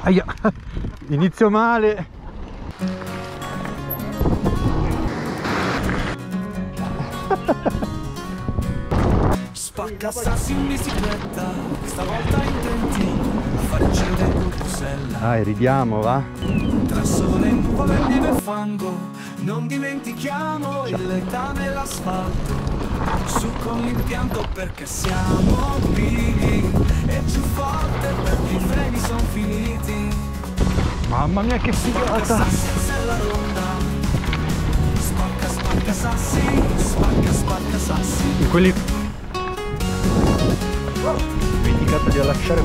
Aia, inizio male. Spacca sassi in bicicletta, stavolta intenti a fare il giro del Bruxelles. Dai, ridiamo, va? Tra sole, nuvole e neve e fango, non dimentichiamo il letame e l'asfalto. Su con l'impianto perché siamo pigri e giù forte perché i freni sono finiti. Mamma mia che Spacca figata! sassi alla ronda, spacca spacca sassi, spacca spacca sassi. In quelli... Ho dimenticato di allacciare.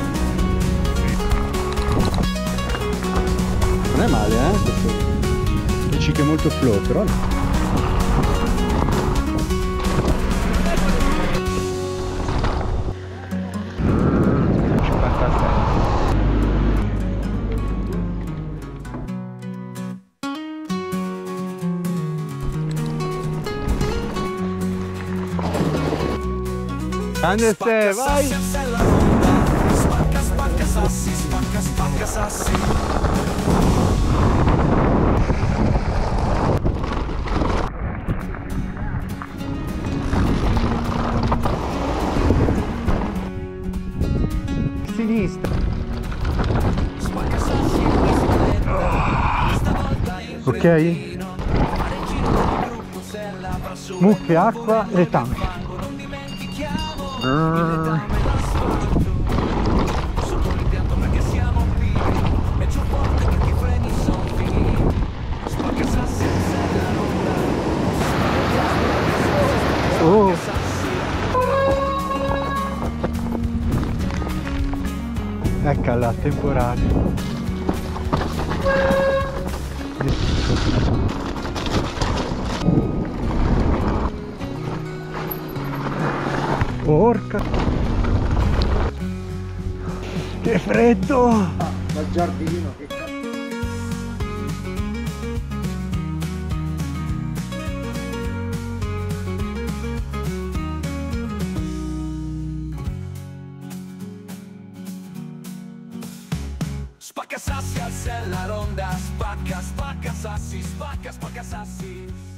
Non è male, dici che è molto flow, però no. Grande se, vai! Spacca spacca sassi, spacca spacca sassi. Sinistra. Spacca sassi in bicicletta, stavolta in Ok? trentino. Fare il giro del Bruxelles, tra sole, Mucche, acqua e nuvole, letame. fango, non dimentichiamo il letame e l'asfalto. Su con l'impianto perché siamo pigri e giù forte perché i freni sono finiti. Spacca sassi alla ronda, Oh! spacca sassi. Eccola, temporale. Porca! Che freddo! Dal giardino, che cazzo. Spacca sassi, alza la ronda, spacca, spacca sassi, spacca, spacca sassi.